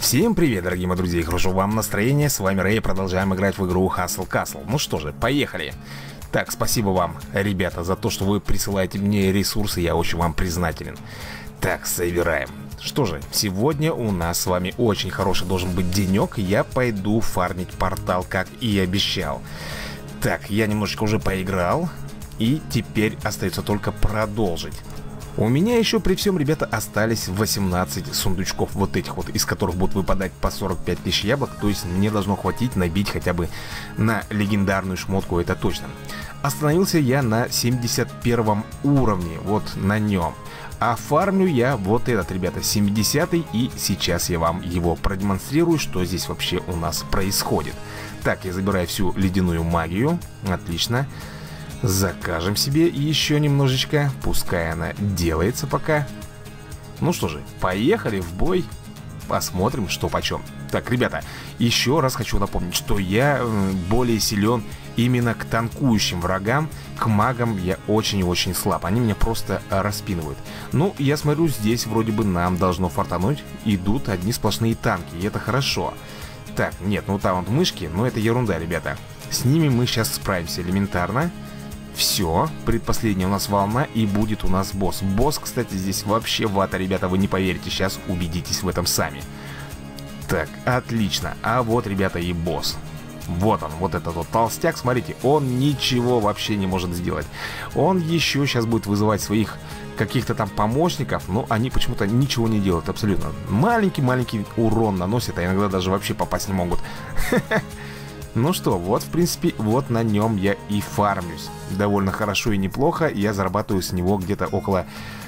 Всем привет, дорогие мои друзья, и хорошо вам настроение. С вами Рэй, продолжаем играть в игру Hustle Castle. Ну что же, поехали. Так, спасибо вам, ребята, за то, что вы присылаете мне ресурсы, я очень вам признателен. Так, собираем. Что же, сегодня у нас с вами очень хороший должен быть денек. Я пойду фармить портал, как и обещал. Так, я немножечко уже поиграл, и теперь остается только продолжить. У меня еще при всем, ребята, остались 18 сундучков вот этих вот, из которых будут выпадать по 45 тысяч яблок. То есть мне должно хватить набить хотя бы на легендарную шмотку, это точно. Остановился я на 71 уровне, вот на нем. А фармлю я вот этот, ребята, 70-й. И сейчас я вам его продемонстрирую, что здесь вообще у нас происходит. Так, я забираю всю ледяную магию. Отлично. Закажем себе еще немножечко. Пускай она делается пока. Ну что же, поехали в бой. Посмотрим, что почем. Так, ребята, еще раз хочу напомнить, что я более силен именно к танкующим врагам. К магам я очень и очень слаб. Они меня просто распинывают. Ну, я смотрю, здесь вроде бы нам должно фартануть. Идут одни сплошные танки, и это хорошо. Так, нет, ну там вот мышки, но это ерунда, ребята. С ними мы сейчас справимся элементарно. Все, предпоследняя у нас волна, и будет у нас босс. Босс, кстати, здесь вообще вата, ребята, вы не поверите. Сейчас убедитесь в этом сами. Так, отлично. А вот, ребята, и босс. Вот он, вот этот вот толстяк, смотрите, он ничего вообще не может сделать. Он еще сейчас будет вызывать своих каких-то там помощников, но они почему-то ничего не делают абсолютно. Маленький-маленький урон наносят, а иногда даже вообще попасть не могут. Ну что, вот в принципе, вот на нем я и фармлюсь. Довольно хорошо и неплохо. Я зарабатываю с него где-то около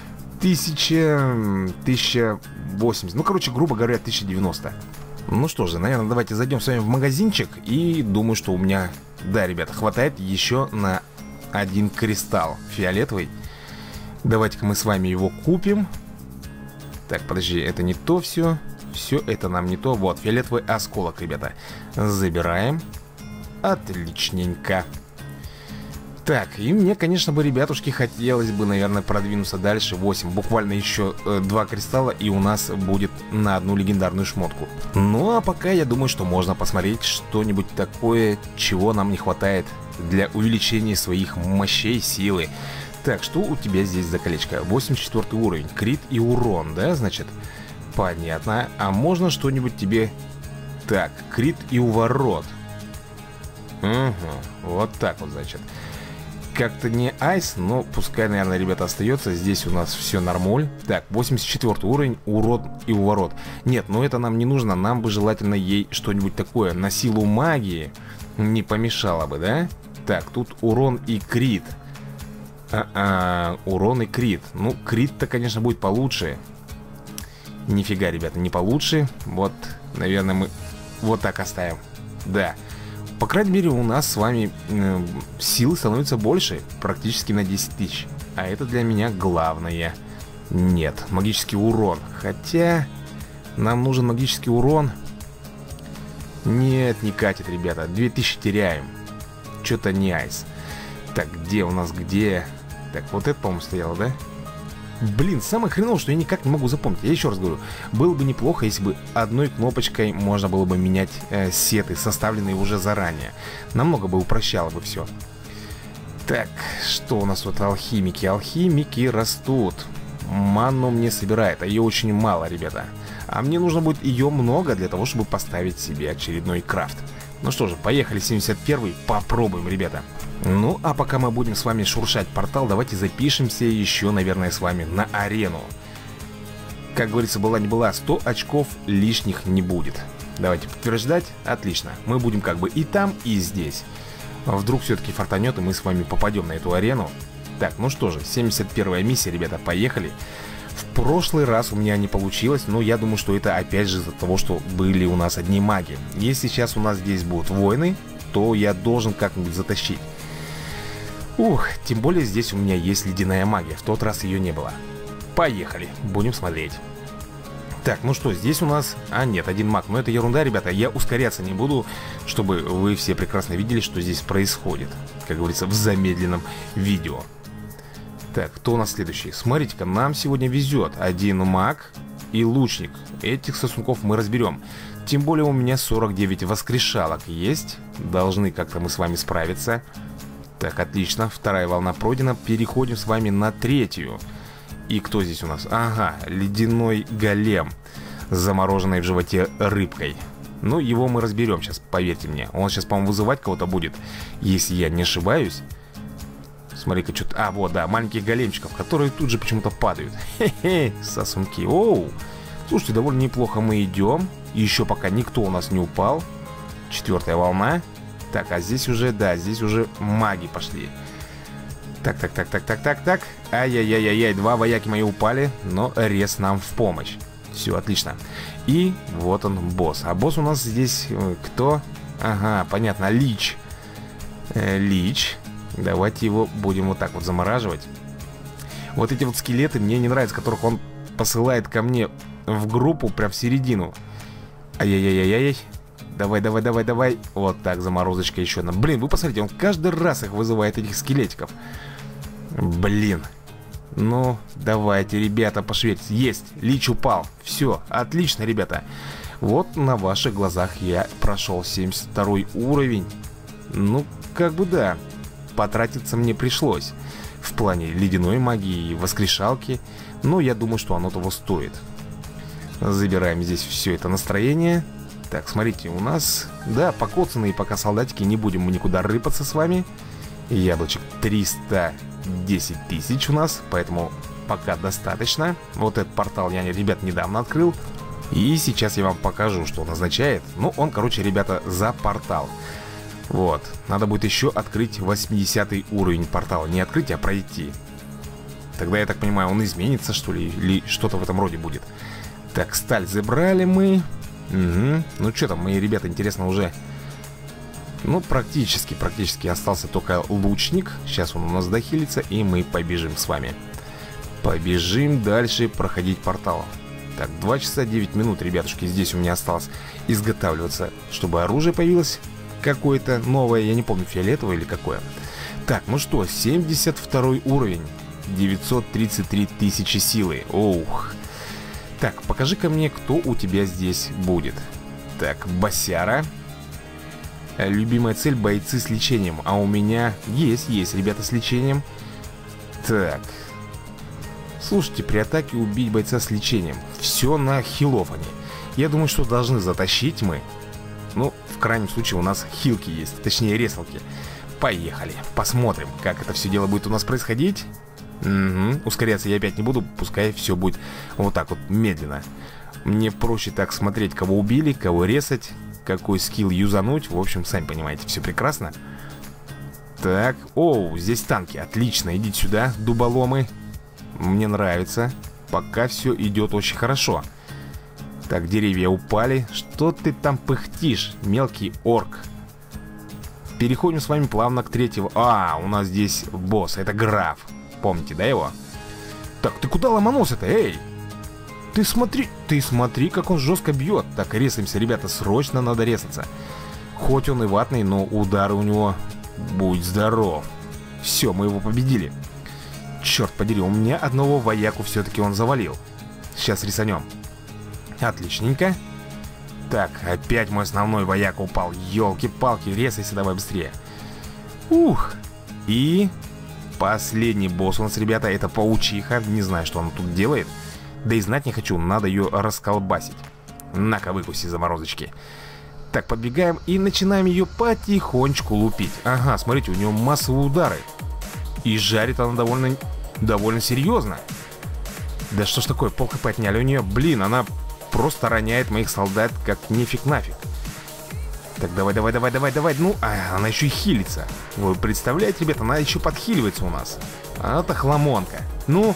1080. Ну, короче, грубо говоря, 1090. Ну что же, наверное, давайте зайдем с вами в магазинчик. И думаю, что у меня, да, ребята, хватает еще на один кристалл фиолетовый. Давайте-ка мы с вами его купим. Так, подожди, это не то все. Все это нам не то. Вот, фиолетовый осколок, ребята. Забираем. Отличненько. Так, и мне, конечно бы, ребятушки, хотелось бы, наверное, продвинуться дальше. 8, буквально еще 2 кристалла, и у нас будет на одну легендарную шмотку. Ну, а пока я думаю, что можно посмотреть что-нибудь такое, чего нам не хватает для увеличения своих мощей, силы. Так, что у тебя здесь за колечко? 84 уровень, крит и урон, да, значит? Понятно. А можно что-нибудь тебе... Так, крит и уворот. Угу, вот так вот, значит. Как-то не айс, но пускай, наверное, ребята, остается. Здесь у нас все нормуль. Так, 84 уровень, урон и уворот. Нет, ну это нам не нужно. Нам бы желательно ей что-нибудь такое на силу магии не помешало бы, да? Так, тут урон и крит. Урон и крит. Ну, крит-то, конечно, будет получше. Нифига, ребята, не получше. Вот, наверное, мы вот так оставим. Да. По крайней мере, у нас с вами силы становится больше. Практически на 10 тысяч. А это для меня главное. Нет, магический урон. Хотя нам нужен магический урон. Нет, не катит, ребята. 2000 теряем. Что-то не айс. Так, где у нас, где? Так, вот это, по-моему, стояло, да? Блин, самое хреновое, что я никак не могу запомнить. Я еще раз говорю, было бы неплохо, если бы одной кнопочкой можно было бы менять сеты, составленные уже заранее. Намного бы упрощало бы все. Так, что у нас тут алхимики? Алхимики растут. Ману мне собирает, а ее очень мало, ребята. А мне нужно будет ее много для того, чтобы поставить себе очередной крафт. Ну что же, поехали, 71-й, попробуем, ребята. Ну, а пока мы будем с вами шуршать портал, давайте запишемся еще, наверное, с вами на арену. Как говорится, была не была, 100 очков лишних не будет. Давайте подтверждать, отлично. Мы будем как бы и там, и здесь. Вдруг все-таки фартанет, и мы с вами попадем на эту арену. Так, ну что же, 71-я миссия, ребята, поехали. В прошлый раз у меня не получилось, но я думаю, что это опять же из-за того, что были у нас одни маги. Если сейчас у нас здесь будут воины, то я должен как-нибудь затащить. Ух, тем более здесь у меня есть ледяная магия. В тот раз ее не было. Поехали, будем смотреть. Так, ну что, здесь у нас... А, нет, один маг. Но это ерунда, ребята. Я ускоряться не буду, чтобы вы все прекрасно видели, что здесь происходит. Как говорится, в замедленном видео. Так, кто у нас следующий? Смотрите-ка, нам сегодня везет. Один маг и лучник. Этих сосунков мы разберем. Тем более у меня 49 воскрешалок есть. Должны как-то мы с вами справиться. Так, отлично. Вторая волна пройдена. Переходим с вами на третью. И кто здесь у нас? Ага, ледяной голем с замороженной в животе рыбкой. Ну, его мы разберем сейчас, поверьте мне. Он сейчас, по-моему, вызывать кого-то будет, если я не ошибаюсь. Смотри-ка, что-то... А, вот, да, маленьких големчиков, которые тут же почему-то падают. Хе-хе, сосунки. Оу. Слушайте, довольно неплохо мы идем. Еще пока никто у нас не упал. Четвертая волна. Так, а здесь уже, да, здесь уже маги пошли. Так. Ай-яй-яй-яй-яй, 2 вояки мои упали, но рез нам в помощь. Все, отлично. И вот он, босс. А босс у нас здесь кто? Ага, понятно, Лич. Лич. Давайте его будем вот так вот замораживать. Вот эти вот скелеты мне не нравятся, которых он посылает ко мне в группу, прям в середину. Ай-яй-яй-яй-яй. Давай. Вот так, заморозочка еще одна. Блин, вы посмотрите, он каждый раз их вызывает, этих скелетиков. Блин. Ну, давайте, ребята, пошевелитесь. Есть, Лич упал. Все, отлично, ребята. Вот на ваших глазах я прошел 72 уровень. Ну, как бы да. Потратиться мне пришлось в плане ледяной магии и воскрешалки. Но я думаю, что оно того стоит. Забираем здесь все это настроение. Так, смотрите, у нас, да, покоцанные пока солдатики. Не будем мы никуда рыпаться с вами. Яблочек 310 тысяч у нас, поэтому пока достаточно. Вот этот портал я, ребят, недавно открыл. И сейчас я вам покажу, что он означает. Ну, он, короче, ребята, за портал. Вот, надо будет еще открыть 80 уровень портала. Не открыть, а пройти. Тогда, я так понимаю, он изменится, что ли, или что-то в этом роде будет. Так, сталь забрали мы. Угу. Ну, что там, мои ребята, интересно, уже... Ну, практически остался только лучник. Сейчас он у нас дохилится, и мы побежим с вами. Побежим дальше проходить портал. Так, 2 часа 9 минут, ребятушки, здесь у меня осталось изготавливаться, чтобы оружие появилось какое-то новое. Я не помню, фиолетовое или какое. Так, ну что, 72 уровень. 933 тысячи силы. Оух. Так, покажи-ка мне, кто у тебя здесь будет. Так, босяра. Любимая цель — бойцы с лечением. А у меня есть ребята с лечением. Так. Слушайте, при атаке убить бойца с лечением. Все на хилов они. Я думаю, что должны затащить мы. Ну, в крайнем случае у нас хилки есть. Точнее, ресалки. Поехали, посмотрим, как это все дело будет у нас происходить. Угу. Ускоряться я опять не буду. Пускай все будет вот так вот медленно. Мне проще так смотреть, кого убили, кого резать, какой скилл юзануть. В общем, сами понимаете, все прекрасно. Так, оу, здесь танки. Отлично, идите сюда, дуболомы. Мне нравится. Пока все идет очень хорошо. Так, деревья упали. Что ты там пыхтишь, мелкий орк? Переходим с вами плавно к третьему. А, у нас здесь босс, это граф. Помните, да, его? Так, ты куда ломанулся-то, эй? Ты смотри, как он жестко бьет. Так, резаемся, ребята, срочно надо резаться. Хоть он и ватный, но удары у него... Будь здоров. Все, мы его победили. Черт подери, у меня одного вояку все-таки он завалил. Сейчас рисанем. Отличненько. Так, опять мой основной вояк упал. Елки-палки, резайся давай быстрее. Ух. И последний босс у нас, ребята, это паучиха. Не знаю, что она тут делает. Да и знать не хочу, надо ее расколбасить. На-ка, выкуси заморозочки. Так, подбегаем и начинаем ее потихонечку лупить. Ага, смотрите, у нее массовые удары. И жарит она довольно серьезно. Да что ж такое, пол хп отняли у нее. Блин, она просто роняет моих солдат как нефиг нафиг. Так, давай. Ну, она еще и хилится. Вы представляете, ребята, она еще подхиливается у нас. Она-то хламонка. Ну,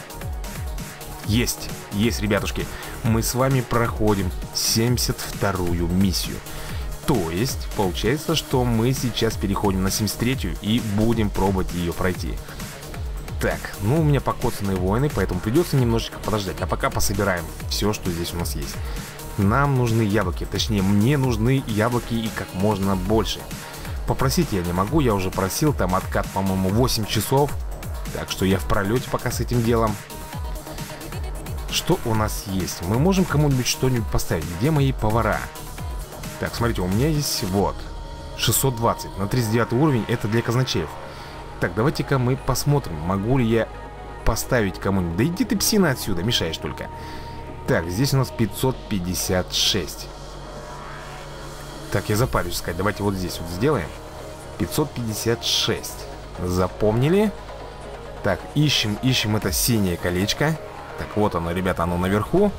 есть, ребятушки. Мы с вами проходим 72-ю миссию. То есть, получается, что мы сейчас переходим на 73-ю и будем пробовать ее пройти. Так, ну у меня покоцанные воины, поэтому придется немножечко подождать. А пока пособираем все, что здесь у нас есть. Нам нужны яблоки, точнее, мне нужны яблоки и как можно больше. Попросить я не могу, я уже просил, там откат, по-моему, 8 часов. Так что я в пролете пока с этим делом. Что у нас есть? Мы можем кому-нибудь что-нибудь поставить. Где мои повара? Так, смотрите, у меня есть вот 620 на 39 уровень. Это для казначеев. Так, давайте-ка мы посмотрим, могу ли я поставить кому-нибудь. Да иди ты, псина, отсюда, мешаешь только. Так, здесь у нас 556. Так, я запарюсь сказать. Давайте вот здесь вот сделаем 556. Запомнили? Так, ищем это синее колечко. Так, вот оно, ребята, оно наверху.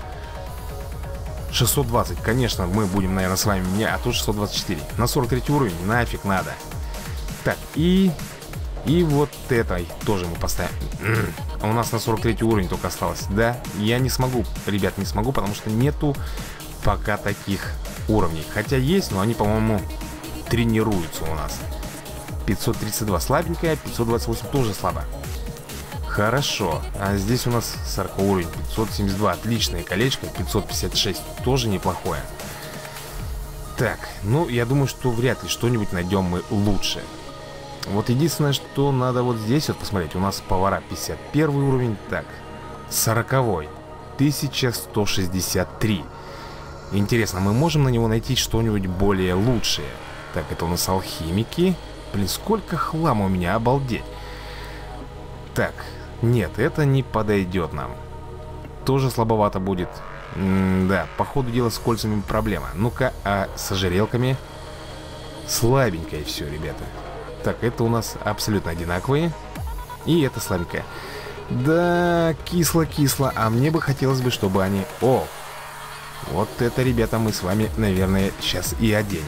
620, конечно, мы будем, наверное, с вами... А тут 624. На 43 уровень нафиг надо. Так, и вот этой тоже мы поставим. У нас на 43 уровень только осталось. Да, я не смогу, ребят, не смогу, потому что нету пока таких уровней. Хотя есть, но они, по-моему, тренируются у нас. 532 слабенькая, 528 тоже слабо. Хорошо, а здесь у нас 40 уровень, 572, отличное колечко, 556, тоже неплохое. Так, ну, я думаю, что вряд ли что-нибудь найдем мы лучше. Вот единственное, что надо вот здесь вот посмотреть. У нас повара 51 уровень, так, 40-й, 1163. Интересно, мы можем на него найти что-нибудь более лучшее? Так, это у нас алхимики. Блин, сколько хлама у меня, обалдеть. Так, нет, это не подойдет нам. Тоже слабовато будет. Да, по ходу дела с кольцами проблема. Ну-ка, а с ожерелками? Слабенькое все, ребята. Так, это у нас абсолютно одинаковые. И это слабенькое. Да, кисло-кисло. А мне бы хотелось бы, чтобы они... О, вот это, ребята, мы с вами, наверное, сейчас и оденем.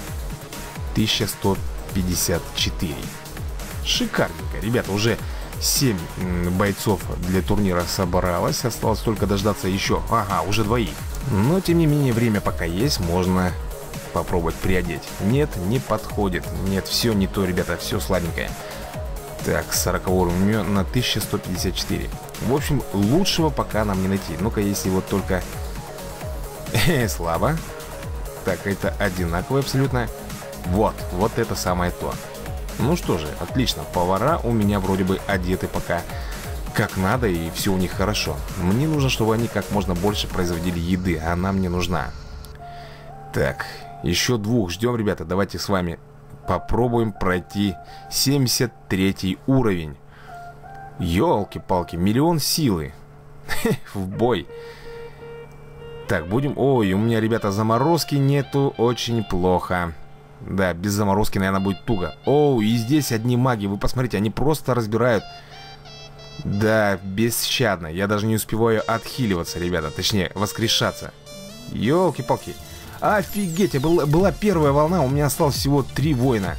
1154. Шикарненько, ребята, уже 7 бойцов для турнира собралось. Осталось только дождаться еще. Ага, уже двоих. Но, тем не менее, время пока есть. Можно попробовать приодеть. Нет, не подходит. Нет, все не то, ребята, все слабенькое. Так, 40 уровень на 1154. В общем, лучшего пока нам не найти. Ну-ка, если вот только... Слабо. Так, это одинаково абсолютно. Вот это самое то. Ну что же, отлично. Повара у меня вроде бы одеты пока как надо, и все у них хорошо. Мне нужно, чтобы они как можно больше производили еды. Она мне нужна. Так, еще двух ждем, ребята. Давайте с вами попробуем пройти 73 уровень. Ёлки-палки, миллион силы. В бой. Так, будем... Ой, у меня, ребята, заморозки нету. Очень плохо. Да, без заморозки, наверное, будет туго. Оу, и здесь одни маги. Вы посмотрите, они просто разбирают. Да, бесщадно. Я даже не успеваю отхиливаться, ребята. Точнее, воскрешаться. Ёлки-палки. Офигеть, была первая волна. У меня осталось всего 3 воина.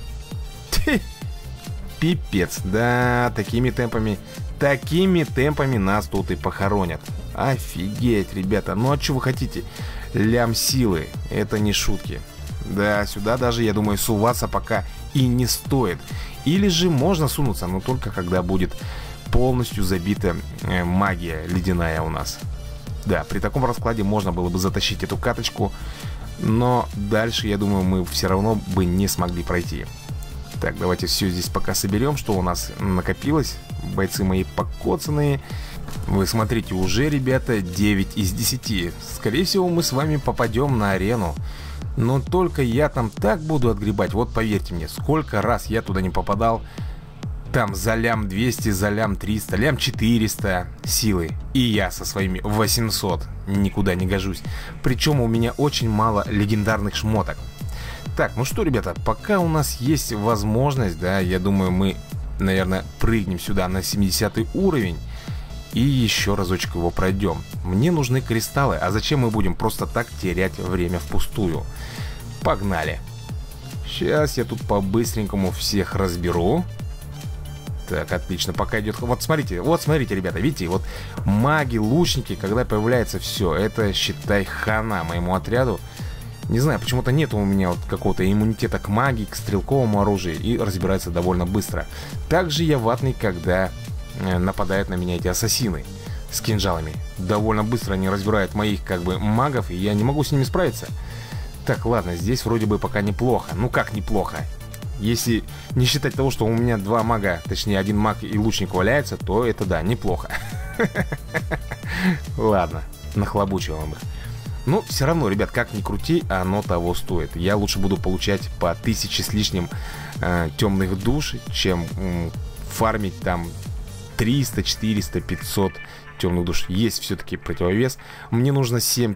Пипец. Да, такими темпами нас тут и похоронят. Офигеть, ребята. Ну а что вы хотите? Лям силы. Это не шутки. Да, сюда даже, я думаю, суваться пока и не стоит. Или же можно сунуться, но только когда будет полностью забита магия ледяная у нас. Да, при таком раскладе можно было бы затащить эту каточку, но дальше, я думаю, мы все равно бы не смогли пройти. Так, давайте все здесь пока соберем, что у нас накопилось. Бойцы мои покоцанные. Вы смотрите, уже, ребята, 9 из 10. Скорее всего, мы с вами попадем на арену. Но только я там так буду отгребать. Вот поверьте мне, сколько раз я туда не попадал. Там за лям 200, за лям 300, лям 400 силы. И я со своими 800 никуда не гожусь. Причем у меня очень мало легендарных шмоток. Так, ну что, ребята, пока у нас есть возможность, да, я думаю, мы, наверное, прыгнем сюда на 70 уровень. И еще разочек его пройдем. Мне нужны кристаллы. А зачем мы будем просто так терять время впустую? Погнали. Сейчас я тут по-быстренькому всех разберу. Так, отлично, пока идет... Вот смотрите, ребята, видите, вот маги, лучники, когда появляется все, это, считай, хана моему отряду. Не знаю, почему-то нет у меня вот какого-то иммунитета к магии, к стрелковому оружию, и разбирается довольно быстро. Также я ватный, когда нападают на меня эти ассасины с кинжалами. Довольно быстро они разбирают моих, как бы, магов, и я не могу с ними справиться. Так, ладно, здесь вроде бы пока неплохо. Ну как неплохо? Если не считать того, что у меня два мага, точнее один маг и лучник валяется, то это да, неплохо. Ладно, нахлобучил он их. Но все равно, ребят, как ни крути, оно того стоит. Я лучше буду получать по 1000 с лишним темных душ, чем фармить там 300, 400, 500 темных душ. Есть все-таки противовес. Мне нужно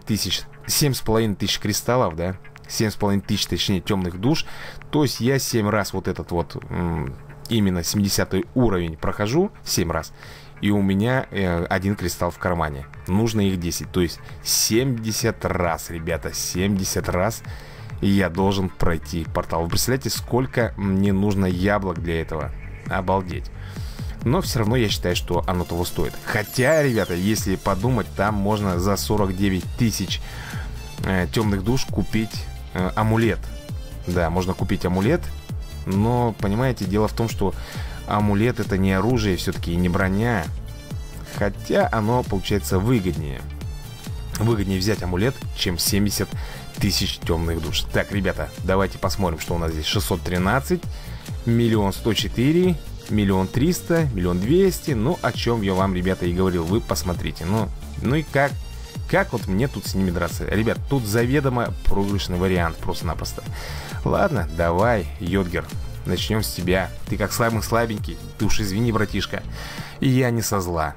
7,5 кристаллов, да? 7,5 точнее, темных душ. То есть я 7 раз вот этот вот именно 70 уровень прохожу. 7 раз. И у меня 1 кристалл в кармане. Нужно их 10. То есть 70 раз, ребята. 70 раз я должен пройти портал. Вы представляете, сколько мне нужно яблок для этого? Обалдеть. Но все равно я считаю, что оно того стоит. Хотя, ребята, если подумать, там можно за 49 тысяч темных душ купить амулет. Да, можно купить амулет. Но, понимаете, дело в том, что амулет это не оружие, все-таки и не броня. Хотя оно получается выгоднее. Выгоднее взять амулет, чем 70 тысяч темных душ. Так, ребята, давайте посмотрим, что у нас здесь. 613, 1 104 000 300 000 200. Ну, о чем я вам, ребята, и говорил. Вы посмотрите. Ну и как вот мне тут с ними драться? Ребят, тут заведомо проигрышный вариант. Просто-напросто. Ладно, давай, Йодгер. Начнем с тебя. Ты как самый слабенький. Ты уж извини, братишка. И я не со зла.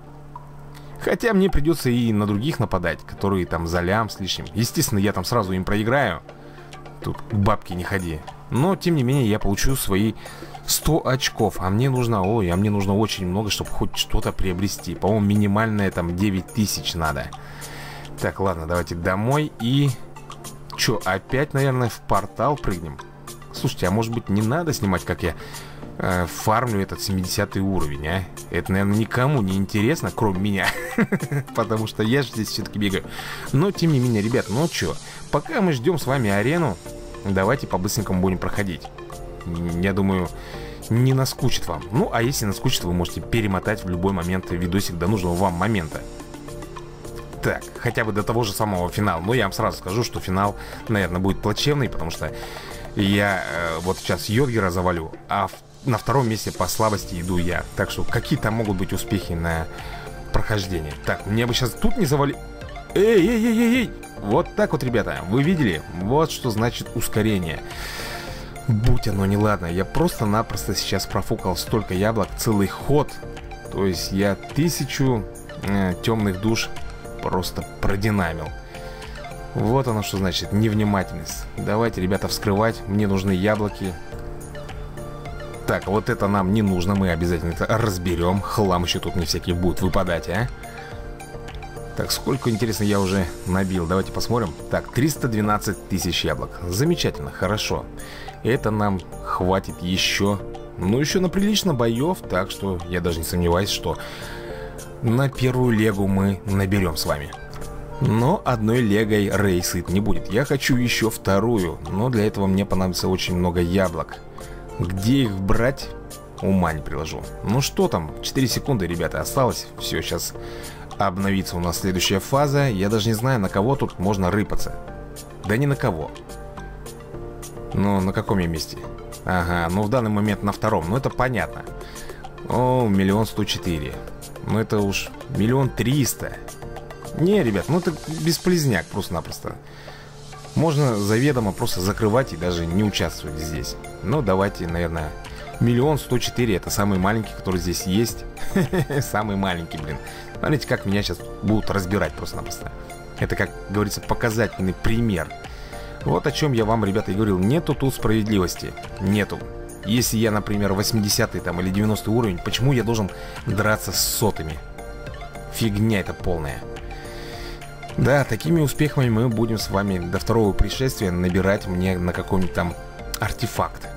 Хотя мне придется и на других нападать, которые там за лям с лишним. Естественно, я там сразу им проиграю. Тут к бабке не ходи. Но, тем не менее, я получу свои 100 очков. А мне нужно очень много, чтобы хоть что-то приобрести. По-моему, минимальное там 9000 надо. Так, ладно, давайте домой. И... Че, опять, наверное, в портал прыгнем? Слушайте, а может быть не надо снимать, как я фармлю этот 70 уровень, а? Это, наверное, никому не интересно, кроме меня. Потому что я же здесь все-таки бегаю. Но, тем не менее, ребят, ну что, пока мы ждем с вами арену, давайте по-быстренькому будем проходить. Я думаю, не наскучит вам. Ну, а если наскучит, вы можете перемотать в любой момент видосик до нужного вам момента. Так, хотя бы до того же самого финала. Но я вам сразу скажу, что финал, наверное, будет плачевный, потому что я вот сейчас Йодгера завалю, а на втором месте по слабости иду я. Так что какие там могут быть успехи на прохождение? Так, мне бы сейчас тут не завалить. Эй! Вот так вот, ребята, вы видели? Вот что значит ускорение. Будь оно неладно, я просто-напросто сейчас профукал столько яблок, целый ход. То есть я 1000 темных душ просто продинамил. Вот оно что значит, невнимательность. Давайте, ребята, вскрывать. Мне нужны яблоки. Так, вот это нам не нужно. Мы обязательно это разберем. Хлам еще тут не всякий будет выпадать, а? Так, сколько, интересно, я уже набил. Давайте посмотрим. Так, 312 тысяч яблок. Замечательно, хорошо. Это нам хватит еще. Ну, еще на прилично боев. Так что я даже не сомневаюсь, что на первую легу мы наберем с вами. Но одной легой Рэй сыт не будет. Я хочу еще вторую. Но для этого мне понадобится очень много яблок. Где их брать? Ума не приложу. Ну что там? 4 секунды, ребята, осталось. Все, сейчас обновится у нас следующая фаза. Я даже не знаю, на кого тут можно рыпаться. Да ни на кого. Ну, на каком я месте? Ага, ну в данный момент на втором. Ну это понятно. О, 1 104 000. Ну это уж 1 300 000. Не, ребят, ну это бесполезняк просто-напросто. Можно заведомо просто закрывать и даже не участвовать здесь. Ну, давайте, наверное, 1 104 000. Это самый маленький, который здесь есть. Самый маленький, блин. Смотрите, как меня сейчас будут разбирать просто-напросто. Это, как говорится, показательный пример. Вот о чем я вам, ребята, и говорил. Нету тут справедливости. Нету. Если я, например, 80-й там или 90-й уровень, почему я должен драться с сотыми? Фигня это полная. Да, такими успехами мы будем с вами до второго пришествия набирать мне на какой-нибудь там артефакт.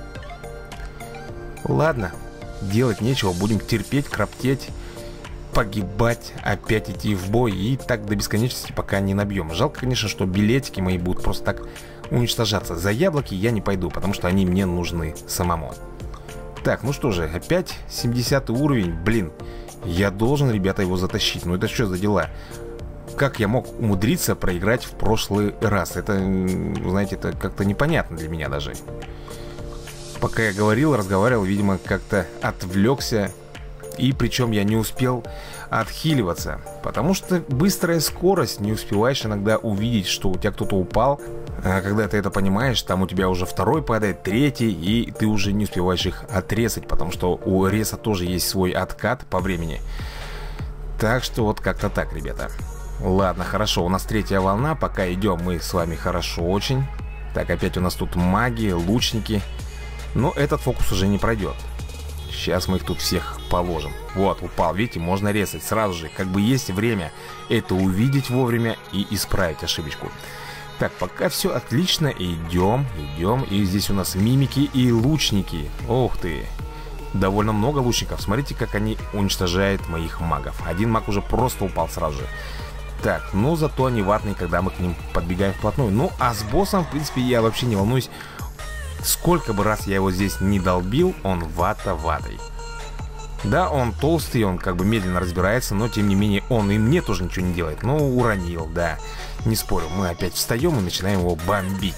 Ладно, делать нечего, будем терпеть, кроптеть, погибать, опять идти в бой и так до бесконечности, пока не набьем. Жалко, конечно, что билетики мои будут просто так уничтожаться. За яблоки я не пойду, потому что они мне нужны самому. Так, ну что же, опять 70 уровень, блин. Я должен, ребята, его затащить. Ну это что за дела? Как я мог умудриться проиграть в прошлый раз? Это, знаете, это как-то непонятно для меня даже. Пока я говорил, разговаривал, видимо, как-то отвлекся. И причем я не успел отхиливаться, потому что быстрая скорость, не успеваешь иногда увидеть, что у тебя кто-то упал. А когда ты это понимаешь, там у тебя уже второй падает, третий, и ты уже не успеваешь их отрезать, потому что у реса тоже есть свой откат по времени. Так что вот как-то так, ребята. Ладно, хорошо, у нас третья волна, пока идем мы с вами хорошо очень. Так, опять у нас тут маги, лучники. Но этот фокус уже не пройдет. Сейчас мы их тут всех положим. Вот, упал, видите, можно резать сразу же. Как бы есть время это увидеть вовремя и исправить ошибочку. Так, пока все отлично. Идем. И здесь у нас мимики и лучники. Ух ты. Довольно много лучников. Смотрите, как они уничтожают моих магов. Один маг уже просто упал сразу же. Так, ну зато они ватные, когда мы к ним подбегаем вплотную. Ну, а с боссом, в принципе, я вообще не волнуюсь. Сколько бы раз я его здесь не долбил, он вата-ватой. Да, он толстый, он как бы медленно разбирается, но тем не менее он и мне тоже ничего не делает. Ну, уронил, да. Не спорю, мы опять встаем и начинаем его бомбить.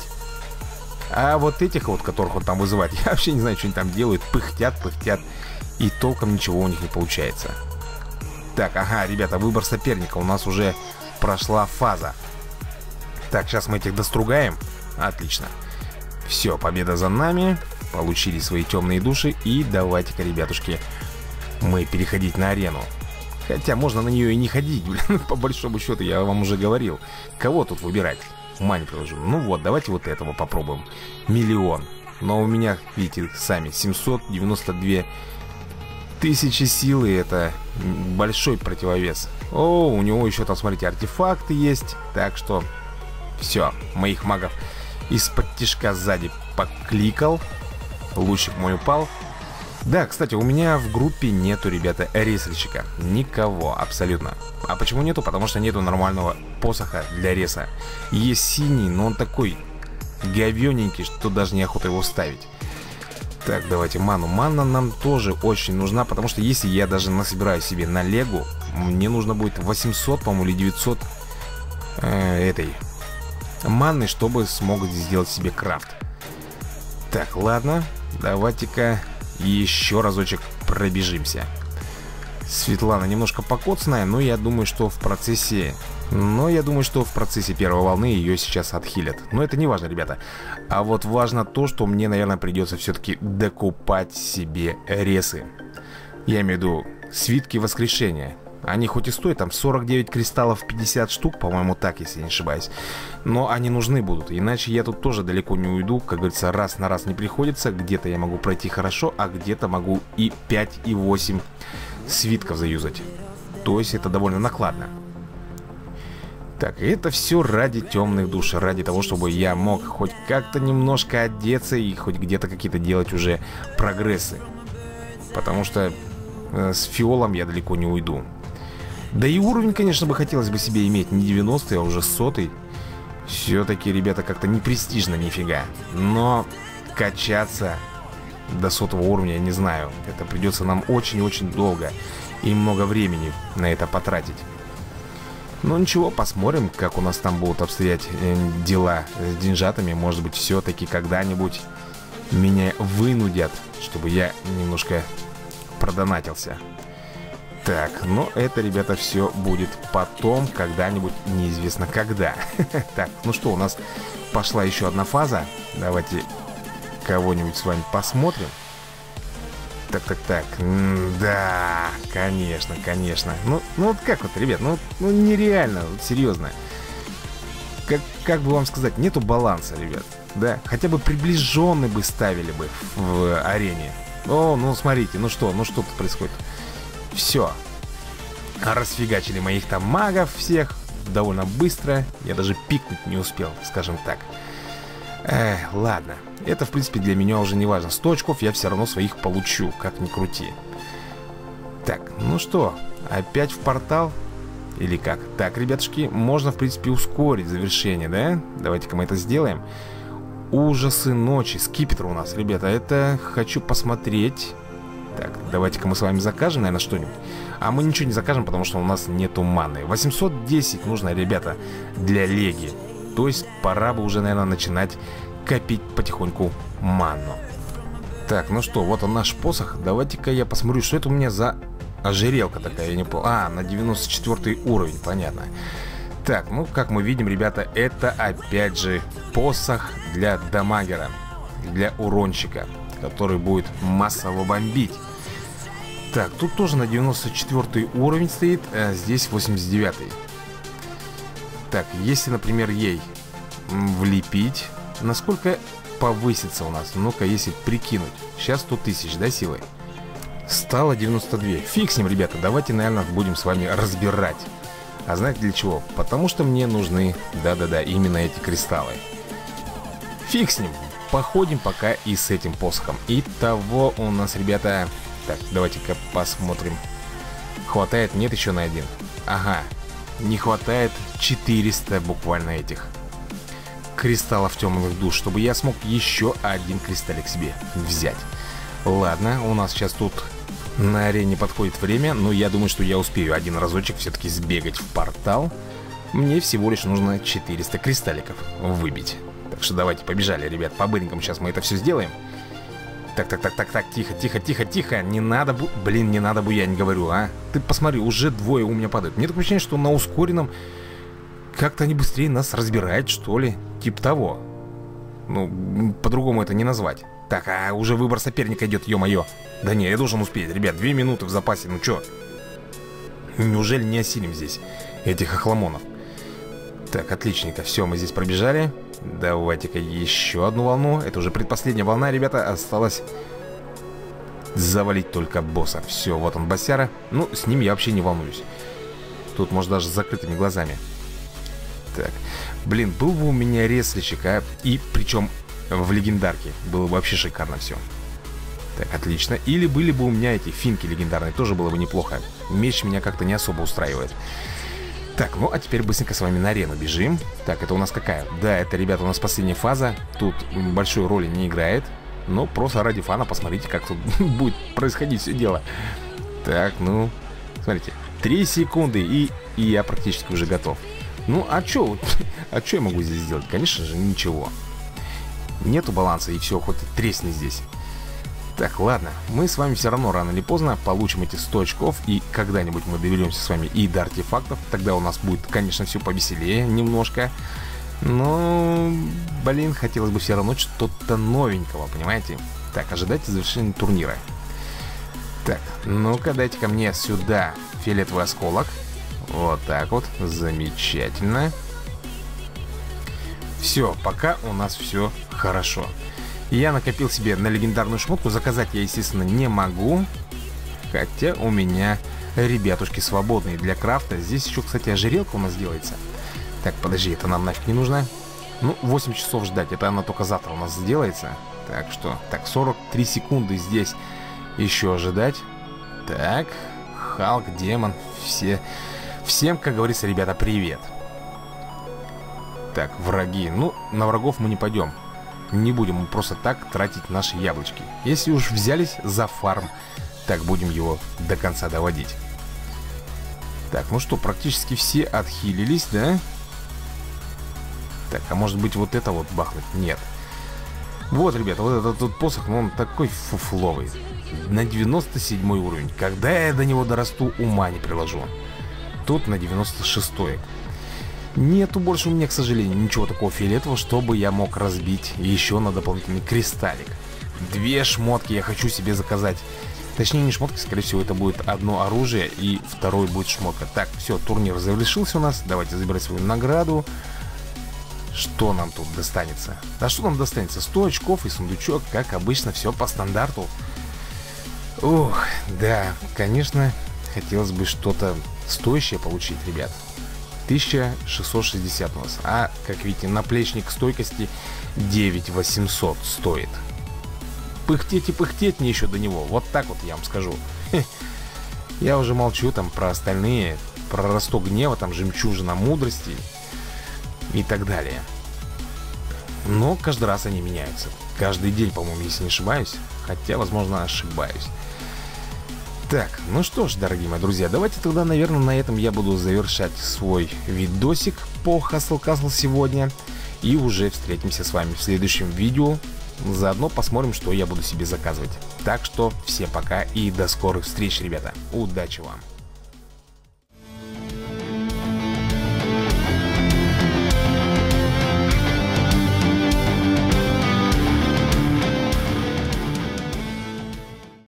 А вот этих вот, которых он там вызывает, я вообще не знаю, что они там делают. Пыхтят, и толком ничего у них не получается. Так, ага, ребята, выбор соперника. У нас уже прошла фаза. Так, сейчас мы этих достругаем. Отлично. Все, победа за нами. Получили свои темные души. И давайте-ка, ребятушки, мы переходить на арену. Хотя можно на нее и не ходить, блин. По большому счету, я вам уже говорил. Кого тут выбирать? Ума не приложу. Ну вот, давайте вот этого попробуем. 1 000 000. Но у меня, видите, сами 792 тысячи силы. Это большой противовес. О, у него еще там, смотрите, артефакты есть. Так что все, моих магов из-под тишка сзади покликал. Лучик мой упал. Да, кстати, у меня в группе нету, ребята, ресельщика. Никого, абсолютно. А почему нету? Потому что нету нормального посоха для реса. Есть синий, но он такой говененький, что даже неохота его ставить. Так, давайте ману. Мана нам тоже очень нужна, потому что если я даже насобираю себе на легу, мне нужно будет 800, по-моему, или 900 этой маны, чтобы смог сделать себе крафт. Так, ладно, давайте-ка еще разочек пробежимся. Светлана немножко покоцанная, но я думаю, что в процессе первой волны ее сейчас отхилят. Но это не важно, ребята. А вот важно то, что мне, наверное, придется все-таки докупать себе ресы. Я имею в виду свитки воскрешения. Они хоть и стоят там 49 кристаллов 50 штук, по-моему, так, если не ошибаюсь. Но они нужны будут, иначе я тут тоже далеко не уйду. Как говорится, раз на раз не приходится. Где-то я могу пройти хорошо, а где-то могу и 5, и 8 свитков заюзать. То есть это довольно накладно. Так, это все ради темных душ, ради того, чтобы я мог хоть как-то немножко одеться и хоть где-то какие-то делать уже прогрессы. Потому что с фиолом я далеко не уйду. Да и уровень, конечно, бы хотелось бы себе иметь не 90-й, а уже 100-й. Все-таки, ребята, как-то не престижно нифига. Но качаться до 100-го уровня, я не знаю. Это придется нам очень-очень долго и много времени на это потратить. Но ничего, посмотрим, как у нас там будут обстоять дела с деньжатами. Может быть, все-таки когда-нибудь меня вынудят, чтобы я немножко продонатился. Так, но это, ребята, все будет потом, когда-нибудь, неизвестно когда. Так, ну что, у нас пошла еще одна фаза. Давайте кого-нибудь с вами посмотрим. Так. Да, конечно. Ну вот как вот, ребят, ну нереально, вот, серьезно. Как бы вам сказать, нету баланса, ребят. Да, хотя бы приближенный бы ставили бы в арене. О, ну смотрите, ну что тут происходит? Все. Расфигачили моих там магов всех довольно быстро. Я даже пикнуть не успел, скажем так. Ладно. Это, в принципе, для меня уже не важно. 100 очков я все равно своих получу, как ни крути. Так, ну что, опять в портал? Или как? Так, ребятушки, можно, в принципе, ускорить завершение, да? Давайте-ка мы это сделаем. Ужасы ночи. Скипетр у нас, ребята. Это хочу посмотреть. Так, давайте-ка мы с вами закажем, наверное, что-нибудь. А мы ничего не закажем, потому что у нас нету маны. 810 нужно, ребята, для леги. То есть пора бы уже, наверное, начинать копить потихоньку ману. Так, ну что, вот он наш посох. Давайте-ка я посмотрю, что это у меня за ожерелка такая, я не понял. А, на 94 уровень, понятно. Так, ну, как мы видим, ребята, это опять же посох для дамагера, для уронщика, который будет массово бомбить. Так, тут тоже на 94 уровень стоит, а здесь 89. Так, если, например, ей влепить, насколько повысится у нас? Ну-ка, если прикинуть. Сейчас 100 тысяч, да, силой? Стало 92. Фиг с ним, ребята, давайте, наверное, будем с вами разбирать. А знаете для чего? Потому что мне нужны, да-да-да, именно эти кристаллы. Фиг с ним. Походим пока и с этим посохом. Итого у нас, ребята... Так, давайте-ка посмотрим. Хватает? Нет, еще на один. Ага. Не хватает 400 буквально этих кристаллов темных душ, чтобы я смог еще один кристаллик себе взять. Ладно, у нас сейчас тут на арене подходит время, но я думаю, что я успею один разочек все-таки сбегать в портал. Мне всего лишь нужно 400 кристалликов выбить. Так что давайте, побежали, ребят, по-быренькому сейчас мы это все сделаем. Так, тихо. Не надо, блин, не надо буянить, говорю, а. Ты посмотри, уже двое у меня падают. Мне такое ощущение, что на ускоренном как-то они быстрее нас разбирают, что ли. Типа того. Ну, по-другому это не назвать. Так, а уже выбор соперника идет, ё-моё. Да не, я должен успеть, ребят, 2 минуты в запасе, ну чё? Неужели не осилим здесь этих охламонов? Так, отличненько, все, мы здесь пробежали. Давайте-ка еще одну волну. Это уже предпоследняя волна, ребята. Осталось завалить только босса. Все, вот он, боссяра. Ну, с ним я вообще не волнуюсь. Тут можно даже с закрытыми глазами. Так, блин, был бы у меня ресличек, а? И причем в легендарке. Было бы вообще шикарно все. Так, отлично. Или были бы у меня эти финки легендарные. Тоже было бы неплохо. Меч меня как-то не особо устраивает. Так, ну а теперь быстренько с вами на арену бежим. Так, это у нас какая? Да, это, ребята, у нас последняя фаза. Тут большой роли не играет. Но просто ради фана посмотрите, как тут будет происходить все дело. Так, ну, смотрите, 3 секунды и я практически уже готов. Ну, а чё? А чё я могу здесь сделать? Конечно же, ничего. Нету баланса, и все, хоть тресни здесь. Так, ладно, мы с вами все равно рано или поздно получим эти 100 очков. И когда-нибудь мы доберемся с вами и до артефактов. Тогда у нас будет, конечно, все повеселее немножко. Но, блин, хотелось бы все равно что-то новенького, понимаете? Так, ожидайте завершения турнира. Так, ну-ка, дайте-ка мне сюда фиолетовый осколок. Вот так вот, замечательно. Все, пока у нас все хорошо. Я накопил себе на легендарную шмотку. Заказать я, естественно, не могу. Хотя у меня ребятушки свободные для крафта. Здесь еще, кстати, ожерелка у нас делается. Так, подожди, это нам нафиг не нужно. Ну, 8 часов ждать. Это она только завтра у нас сделается. Так что, так, 43 секунды здесь еще ожидать. Так, Халк, демон, всем, как говорится, ребята, привет. Так, враги. Ну, на врагов мы не пойдем. Не будем просто так тратить наши яблочки. Если уж взялись за фарм, так будем его до конца доводить. Так, ну что, практически все отхилились, да? Так, а может быть вот это вот бахнуть? Нет. Вот, ребята, вот этот вот посох, ну, он такой фуфловый. На 97 уровень. Когда я до него дорасту, ума не приложу. Тут на 96-й. Нету больше у меня, к сожалению, ничего такого фиолетового, чтобы я мог разбить еще на дополнительный кристаллик. 2 шмотки я хочу себе заказать. Точнее, не шмотки, скорее всего, это будет одно оружие и второй будет шмотка. Так, все, турнир завершился у нас. Давайте забирать свою награду. Что нам тут достанется? Да что нам достанется? 100 очков и сундучок, как обычно, все по стандарту. Ух, да, конечно, хотелось бы что-то стоящее получить, ребят. 1660 у нас. А, как видите, наплечник стойкости 9800 стоит. Пыхтеть и пыхтеть мне еще до него. Вот так вот я вам скажу. Я уже молчу там про остальные. Про росток гнева, там жемчужина мудрости и так далее. Но каждый раз они меняются. Каждый день, по-моему, если не ошибаюсь. Хотя, возможно, ошибаюсь. Так, ну что ж, дорогие мои друзья, давайте тогда, наверное, на этом я буду завершать свой видосик по Hustle Castle сегодня. И уже встретимся с вами в следующем видео. Заодно посмотрим, что я буду себе заказывать. Так что всем пока и до скорых встреч, ребята. Удачи вам!